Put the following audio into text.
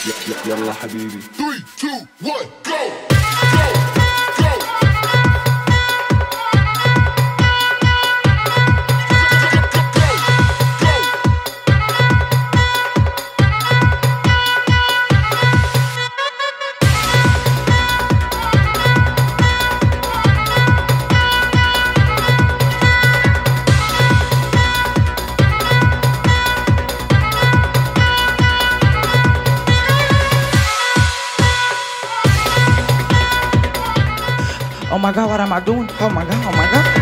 يلا حبيبي 3 2 1 go. Oh my God, what am I doing? Oh my God, oh my God.